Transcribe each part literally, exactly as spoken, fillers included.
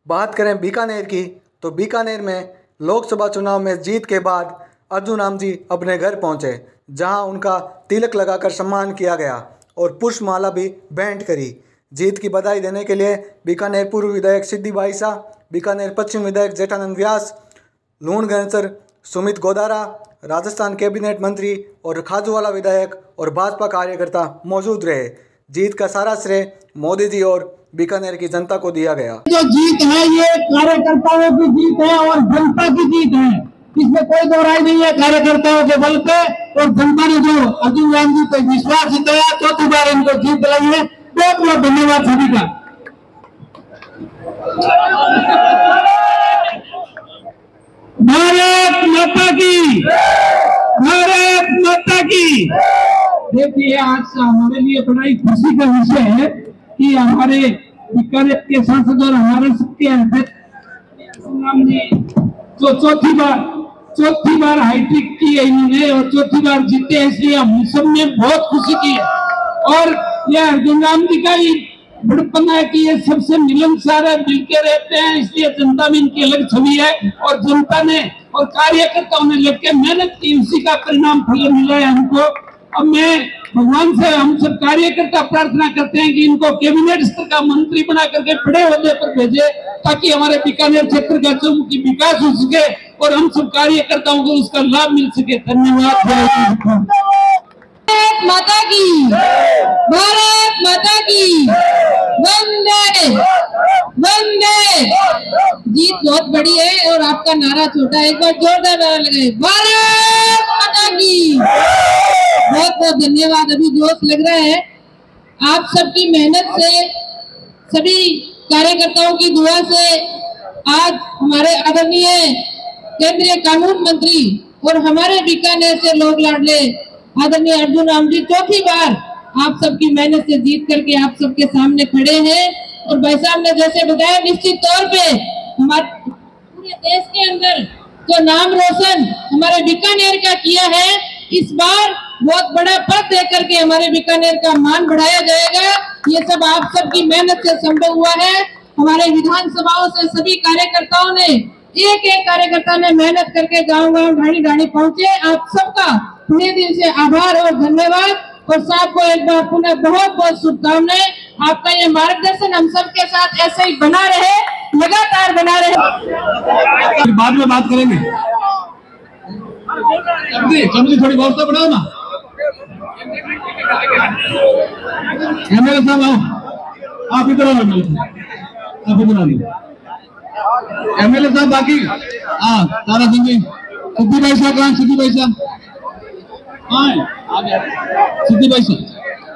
बात करें बीकानेर की तो बीकानेर में लोकसभा चुनाव में जीत के बाद अर्जुन राम जी अपने घर पहुंचे, जहां उनका तिलक लगाकर सम्मान किया गया और पुष्पमाला भी भेंट करी। जीत की बधाई देने के लिए बीकानेर पूर्व विधायक सिद्धि बाईसा, बीकानेर पश्चिम विधायक जेठानंद व्यास, लूण गणसर सुमित गोदारा, राजस्थान कैबिनेट मंत्री और खाजूवाला विधायक और भाजपा कार्यकर्ता मौजूद रहे। जीत का सारा श्रेय मोदी जी और बीकानेर की जनता को दिया गया। जो जीत है ये कार्यकर्ताओं की जीत है और जनता की जीत है, इसमें कोई दो राय नहीं है। कार्यकर्ताओं के बल पे और जनता ने जो अर्जुन राम जी पे विश्वास जताया, चौथी बार इनको जीत दिलाई है। बहुत बहुत धन्यवाद सभी का। भारत माता की, भारत माता की। देखिए, आज से हमारे लिए बड़ा ही खुशी का विषय है कि हमारे बीकानेर के सांसद और हमारे सबके अध्यक्ष जो चौथी बार चौथी बार हाईटेक की है इन्होंने और चौथी बार जीते, इसलिए हम सब ने बहुत खुशी की है। और यह अर्जुन राम जी का ही बड़पन है कि ये सबसे मिलनसार है, मिलके रहते हैं, इसलिए जनता में इनकी अलग छवि है और जनता ने और कार्यकर्ताओं ने लेकर मेहनत की, उसी का परिणाम फल मिला है हमको। अब मैं भगवान से हम सब कार्यकर्ता प्रार्थना करते हैं कि इनको कैबिनेट स्तर का मंत्री बना करके बड़े ओहदे पर भेजे, ताकि हमारे बीकानेर क्षेत्र का चौमुखी विकास हो सके और हम सब कार्यकर्ताओं को उसका लाभ मिल सके। धन्यवाद। भारत माता की, भारत माता की, वंदे वंदे। जीत बहुत बड़ी है और आपका नारा छोटा है, एक बार जोरदार नारा लगाए, भारत माता की। बहुत बहुत धन्यवाद। अभी जोश लग रहा है आप सबकी मेहनत से, सभी कार्यकर्ताओं की दुआ से आज हमारे आदरणीय केंद्रीय कानून मंत्री और हमारे बीकानेर से लोग लाडले आदरणीय अर्जुन राम जी चौथी बार आप सबकी मेहनत से जीत करके आप सबके सामने खड़े हैं। और भाई साहब ने जैसे बताया, निश्चित तौर पे हमारे पूरे देश के अंदर जो नाम रोशन हमारे बीकानेर का किया है, इस बार बहुत बड़ा पद दे करके हमारे बीकानेर का मान बढ़ाया जाएगा। ये सब आप सबकी मेहनत से संभव हुआ है। हमारे विधानसभाओं से सभी कार्यकर्ताओं ने, एक एक कार्यकर्ता ने मेहनत करके गांव गांव ढाणी ढाणी पहुंचे। आप सबका पूरे दिल से आभार और धन्यवाद। और साहब को एक बार पुनः बहुत बहुत शुभकामनाएं। आपका ये मार्गदर्शन हम सबके साथ ऐसे ही बना रहे, लगातार बना रहे। बाद में बात करेंगे, थोड़ी व्यवस्था बढ़ाओ ना। एमएलए साहब आओ, आप इधर आओ, आप इधर आओ। एमएलए साहब बाकी हाँ तारा सिंह जी, सिद्धि भाई साहब कहाँ? सिद्धि भाई साहब हाँ सिद्धि भाई साहब।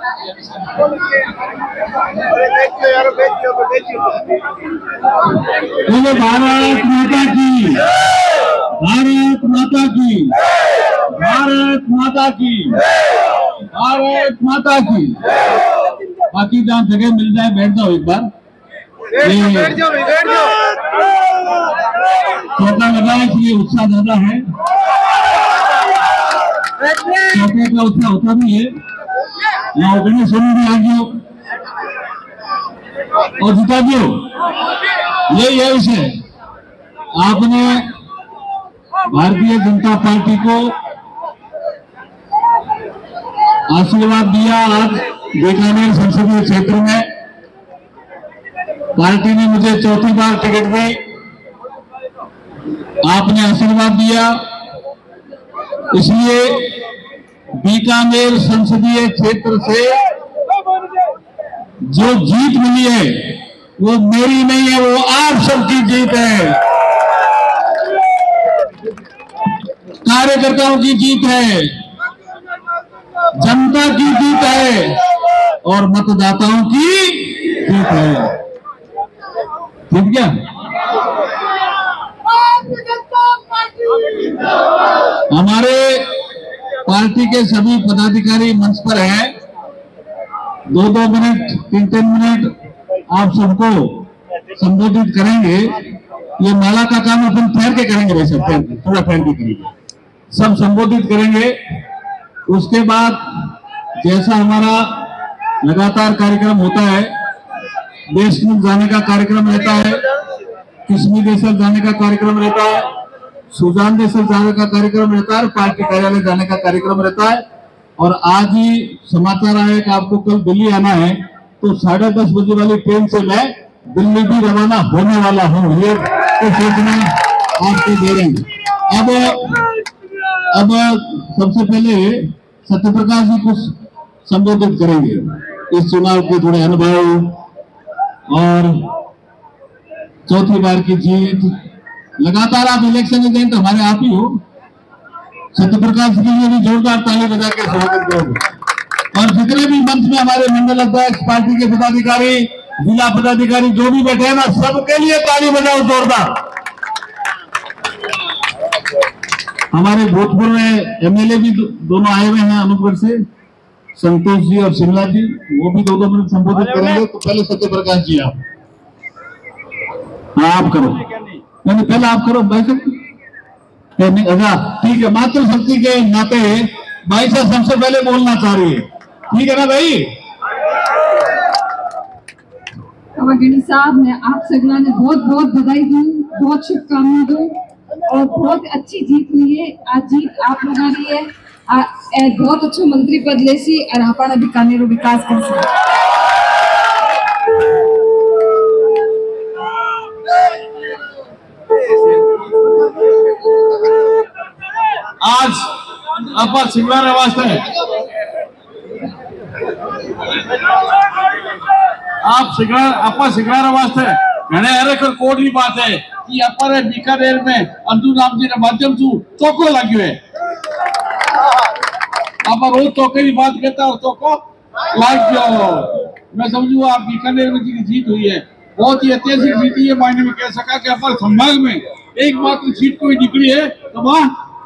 बोलो भारत माता की, भारत माता की, भारत माता की, भारत माता की। बाकी जहाँ जगह मिल जाए बैठ जाओ एक बार। चौथा लगा है इसलिए उत्साह ज्यादा है, चौथे का उत्साह होता भी है। यहाँ उतनी सुन भी आ गयो और जिता दियो, यही है विषय। आपने भारतीय जनता पार्टी को आशीर्वाद दिया। आज बीकानेर संसदीय क्षेत्र में पार्टी ने मुझे चौथी बार टिकट दी, आपने आशीर्वाद दिया, इसलिए बीकानेर संसदीय क्षेत्र से जो जीत मिली है वो मेरी नहीं है, वो आप सबकी जीत है, कार्यकर्ताओं की जीत है, जनता की जीत है और मतदाताओं की जीत है। ठीक क्या? हमारे पार्टी के सभी पदाधिकारी मंच पर हैं। दो दो मिनट तीन तीन मिनट आप सबको संबोधित करेंगे। ये माला का काम अपन ठहर के करेंगे, वैसे थोड़ा ठहर के करेंगे, सब संबोधित करेंगे। उसके बाद जैसा हमारा लगातार कार्यक्रम होता है, देशमुख जाने का कार्यक्रम रहता है, कश्मीर देशल जाने का कार्यक्रम रहता है, सूडान देशल जाने का कार्यक्रम रहता है, पार्टी कार्यालय जाने का कार्यक्रम रहता है। और आज ही समाचार आया कि आपको कल दिल्ली आना है, तो साढ़े दस बजे वाली ट्रेन से मैं दिल्ली भी रवाना होने वाला हूँ। ये तो सूचना आपको दे रहे हैं। अब अब सबसे पहले सत्यप्रकाश जी कुछ संबोधित करेंगे इस चुनाव के थोड़े अनुभव और चौथी बार की जीत। लगातार आप इलेक्शन एजेंट हमारे आप ही हो। सत्यप्रकाश के लिए भी जोरदार ताली बजा के स्वागत करोगे। और जितने भी मंच में हमारे मंडल अध्यक्ष, पार्टी के पदाधिकारी, जिला पदाधिकारी जो भी बैठे हैं ना, सबके लिए ताली बजाओ जोरदार। हमारे भूतपूर्व एमएलए भी दो, दोनों आए हुए हैं अनूपगढ़ से, संतोष जी और शिमला जी, वो भी दो दो मिनट संबोधित करेंगे। तो पहले सत्यप्रकाश जी आप हाँ आप करो, नहीं पहले आप करो भाई साहब। अच्छा ठीक है, मातृशक्ति के नाते भाई साहब सबसे पहले बोलना चाह रही है, ठीक है ना भाई? गणेश साहब, मैं आप सगला ने बहुत बहुत बधाई दूं, बहुत शुभकामनाएं दूं और बहुत अच्छी जीत हुई है। आज जीत आप लोगों की है। आ, ए, बहुत अच्छो मंत्री पद लेसी और आपण बीकानेर विकास कर सी। आज आप सिंगला वास्ते आप सिंगला आप सिंगला वास्ते घने हर एक कोडली बात है कि अपर बीकानेर में अंजू राम जी माध्यम से चौको लग्यो है। आप रोज चौके की बात करता हो, चौको लाग गयो। मैं समझू आप बीकानेर में जी जीत हुई है, बहुत ही ऐतिहासिक जीत है। मायने में कह सका कि अपर संभाग में एकमात्र सीट कोई निकली है तो वहां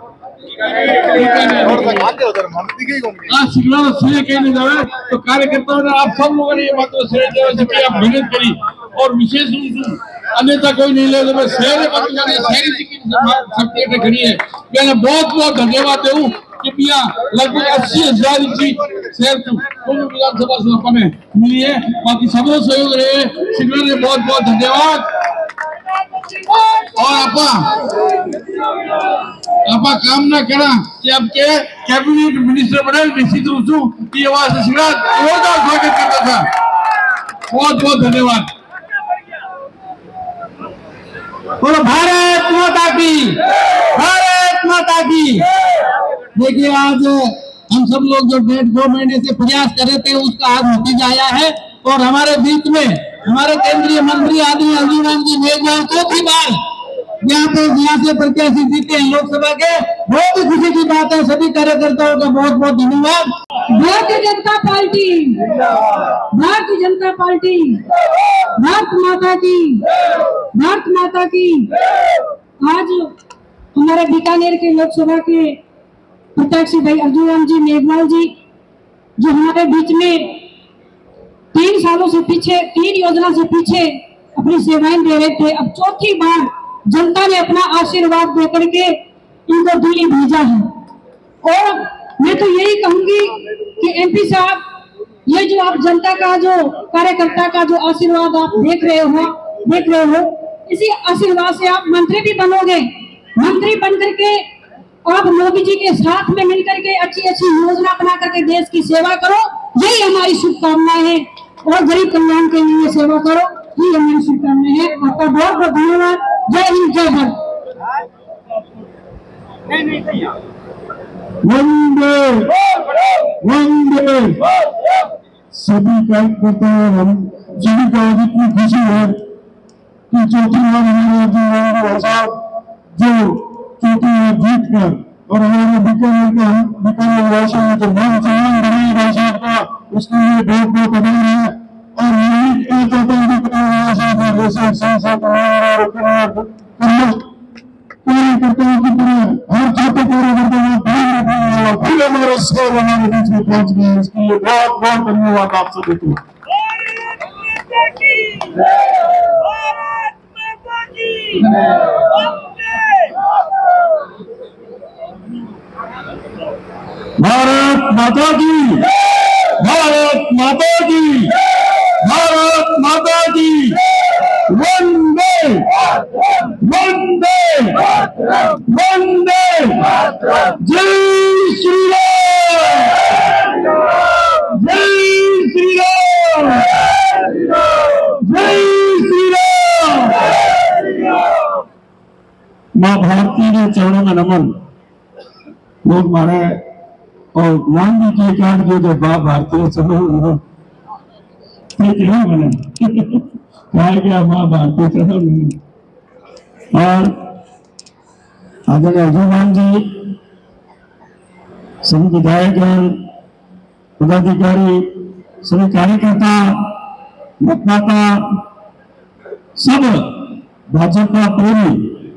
तो कार्यकर्ताओं ने आप सब लोगों ने ये बात आप मेहनत करी और विशेष रूप से अन्यथा कोई नहीं ले तो मैं शहर शहरी शक्ति खड़ी है। मैंने बहुत बहुत धन्यवाद दूं कि भैया लगभग अस्सी हजार सीट शहर को विधानसभा से अपने मिली है। बाकी सबको सहयोग रहे शिमला ने बहुत बहुत धन्यवाद। और आपा आपा काम ना करा कि आपके कैबिनेट मिनिस्टर बने निश्चित रूप से की आवाज से शिमला जोरदार स्वागत करता था। बहुत बहुत धन्यवाद। बोलो भारत माता की, भारत माता की। देखिए आज हम सब लोग जो डेढ़ दो महीने से प्रयास कर रहे थे उसका आज नतीजा आया है और हमारे बीच में हमारे केंद्रीय मंत्री आदि अंजू राम जी मेघवाल चौथी बार यहाँ पे यहाँ से प्रत्याशी जीते हैं लोकसभा के। बहुत ही खुशी की बात है। सभी कार्यकर्ताओं का बहुत बहुत धन्यवाद। भारतीय जनता पार्टी, भारतीय जनता पार्टी, भारत माता की, भारत माता की। आज हमारे बीकानेर के लोकसभा के प्रत्याशी भाई अर्जुन राम जी मेघवाल जी जो हमारे बीच में तीन सालों से पीछे, तीन योजना से पीछे अपनी सेवाएं दे रहे थे, अब चौथी बार जनता ने अपना आशीर्वाद देकर के इनको दिल्ली भेजा है। और मैं तो यही कहूंगी कि एमपी साहब, ये जो आप जनता का जो कार्यकर्ता का जो आशीर्वाद आप देख रहे हो देख रहे हो इसी आशीर्वाद से आप मंत्री भी बनोगे। मंत्री बन करके आप मोदी जी के साथ में मिलकर के अच्छी अच्छी योजना बना करके देश की सेवा करो, यही हमारी शुभकामनाएं है। और गरीब कल्याण के लिए सेवा करो, ये हमारी शुभकामनाएं है। आपका बहुत बहुत धन्यवाद। जय हिंद, जय भारत। वंदे वंदे। सभी कार्यकर्ताओं हम सभी को इतनी खुशी है कि चौथी बार हमारे साहब जो चौथी बार जीत कर और हमारे बीकानेर का बीकानेर वासियों ने जो मान सम्मान बनाया भाई साहब का, उसके लिए बहुत बहुत बधाई है। और यही कहता हूँ कि जैसे सांसद पूरी करते हैं कि पूरे हर छोटे पूरे करते हैं फिर हमारे स्कोर हमारे बीच में पहुंच गए। इसके लिए बहुत बहुत धन्यवाद आप सभी को। भारत माता की, भारत माता की, भारत माता की। वंदे वंदे वंदे जय श्री राम, जय श्री राम, जय श्री राम। माँ भारती के चरणों में नमन। लोग मारे और मान भी के काट दिए तो माँ भारती के चरणों में नमन ठीक है मैंने कहा गया माँ भारती चरणों में। और आदरणीय अर्जुन जी, सभी विधायक पदाधिकारी, सभी कार्यकर्ता, मतदाता, सब भाजपा प्रेमी,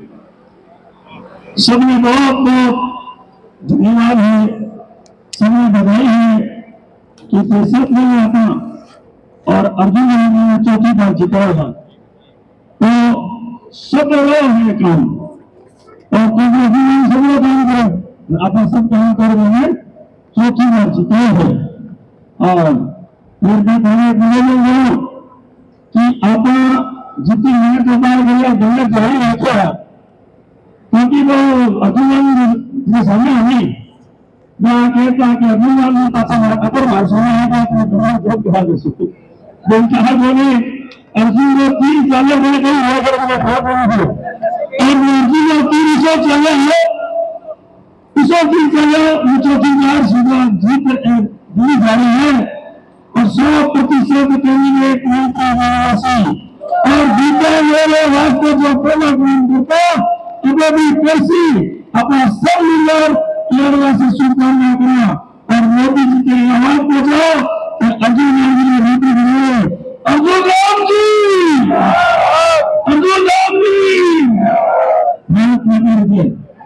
सबने बहुत बहुत धन्यवाद है, सबने बधाई है कि फुर्सत नहीं आता और अर्जुन ने चौथी बार जिताया है। तो सब लोग है काम और सब लोग काम करें, आप सब काम कर रहे हैं, चौथी बार जिताया है। और फिर भी मैंने बोला कि आप जितनी मेहनत बार गया मेहनत जारी रखा है, क्योंकि वो अर्जुन के सामने हमें मैं कहता कि अर्जुन में पास अगर भाषा है जॉब दिखा दे सकते कहा बोले अर्जुन को तीन चाले बोले कहीं हुआ कर मैं खा बोले और अर्जुन को तीन सौ चाले है सौ तीन चाले चौथी बार सीधा जीत दी जा रही है और सौ प्रतिशत कैंडिडेट और जीते हुए वास्तव जो पहला करता तो भी कैसी अपना सब मिलकर से शुभकामना करा और मोदी जी के आवाज पहुंचाओ और अर्जुन राम जी ने रोटी बनाए। अर्जुन राम जी, अर्जुन राम जी, भारत माता की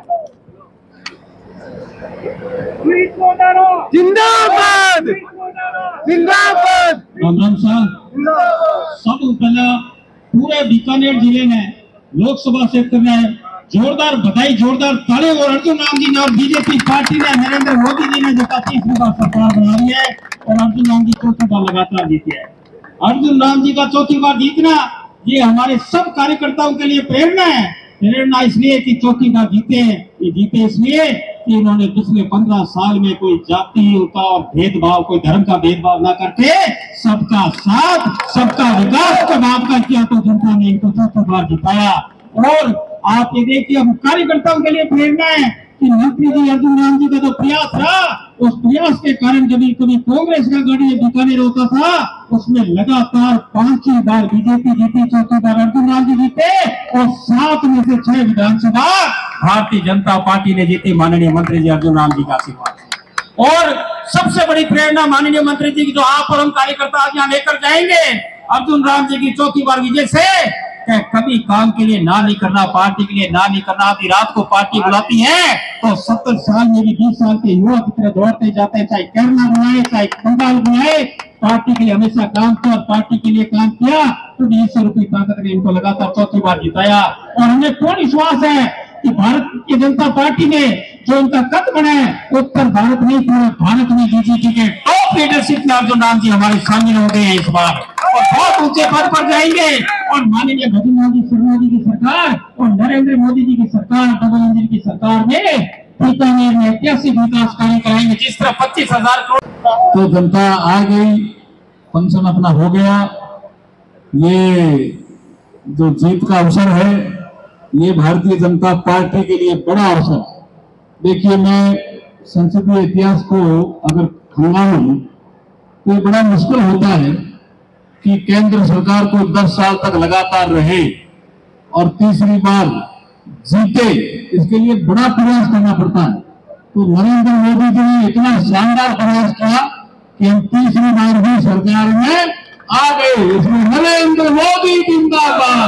जिंदाबाद जिंदाबाद। राम राम साहब, सब पहला पूरे बीकानेर जिले में लोकसभा क्षेत्र में जोरदार बधाई, जोरदार ताली। और अर्जुन राम जी ने और बीजेपी पार्टी ने, नरेंद्र मोदी जी ने जो तीसरी बार सरकार बना ली है और अर्जुन राम जी चौथी बार लगातार जीते हैं। अर्जुन राम जी का चौथी बार जीतना ये हमारे सब कार्यकर्ताओं के लिए प्रेरणा है। प्रेरणा इसलिए कि चौथी बार जीते हैं, ये जीते इसलिए कि इन्होंने पिछले पंद्रह साल में कोई जाति का और भेदभाव, कोई धर्म का भेदभाव न करके सबका साथ, सबका विकास का नाम का किया तो जनता ने इनको चौथी बार जिताया। और आप ये देखिए हम कार्यकर्ताओं के लिए प्रेरणा है कि मंत्री जी अर्जुन राम जी का जो प्रयास रहा, उस प्रयास के कारण जब कभी कांग्रेस का गढ़ बीकानेर होता था उसमें लगातार पांचवी बार बीजेपी जीती, चौथी बार अर्जुन राम जी जीते और सात में से छह विधानसभा भारतीय जनता पार्टी ने जीती। माननीय मंत्री जी अर्जुन राम जी का आशीर्वाद और सबसे बड़ी प्रेरणा माननीय मंत्री जी की जो आप और हम कार्यकर्ता आज यहाँ लेकर जाएंगे अर्जुन राम जी की चौथी बार विजय से कभी काम के लिए ना नहीं करना, पार्टी के लिए ना नहीं करना। आधी रात को पार्टी बुलाती है तो सत्तर साल में भी बीस साल के युवा की तरह दौड़ते जाते हैं, चाहे केरला बुलाए चाहे बंगाल बुलाए, पार्टी के लिए हमेशा काम किया और पार्टी के लिए काम किया तो बीस सौ रुपये ताकत ने इनको लगातार चौथी बार जिताया। और हमें पूर्ण विश्वास है कि भारतीय जनता पार्टी ने जो उनका कद बनाया उत्तर भारत में, पूरे भारत में बीजेपी के टॉप लीडरशिप में अर्जुन राम जी हमारे शामिल हो गए हैं इस बार और बहुत ऊंचे पद पर जाएंगे। और माननीय भजन लाल जी शर्मा जी की सरकार और नरेंद्र मोदी जी की सरकार, डबल इंजन की सरकार में बीकानेर में ऐतिहासिक विकास कार्य कराएंगे जिस तरह पच्चीस हजार करोड़। तो जनता आ गई, फंक्शन अपना हो गया। ये जो जीत का अवसर है ये भारतीय जनता पार्टी के लिए बड़ा अवसर। देखिए मैं संसदीय इतिहास को अगर खंगालूं तो बड़ा मुश्किल होता है कि केंद्र सरकार को दस साल तक लगातार रहे और तीसरी बार जीते, इसके लिए बड़ा प्रयास करना पड़ता है। तो नरेंद्र मोदी जी ने इतना शानदार प्रयास किया कि हम तीसरी बार भी सरकार में आ गए। इसमें नरेंद्र मोदी जिंदाबाद,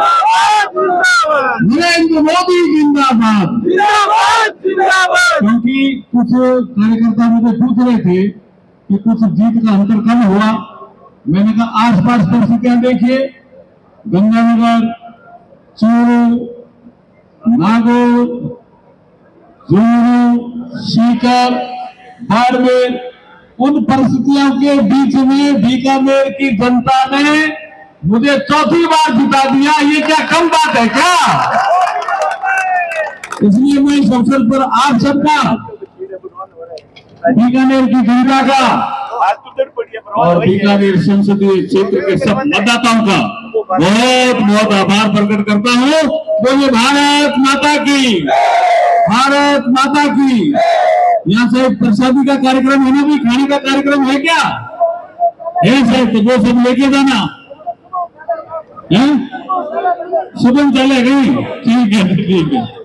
नरेंद्र मोदी जिंदाबाद। क्योंकि कुछ कार्यकर्ता मुझे पूछ रहे थे कि कुछ जीत का अंतर कम हुआ। मैंने कहा आसपास परिस्थितियां देखिए, गंगानगर, चूरू, नागौर, झुंझुनू, सीकर, बाड़मेर, उन परिस्थितियों के बीच में बीकानेर की जनता ने मुझे चौथी बार जिता दिया। ये क्या कम है क्या? इसलिए मैं इस अवसर पर आप सबका, बीकानेर की जनता का और बीकानेर संसदीय क्षेत्र के सब मतदाताओं का बहुत बहुत आभार प्रकट करता हूँ। बोलिए भारत माता की, भारत माता की। यहाँ से प्रसादी का कार्यक्रम है ना, भी खाने का कार्यक्रम है क्या? है सर, तो वो सब लेके जाना है। शुभम चले गई, ठीक है ठीक है।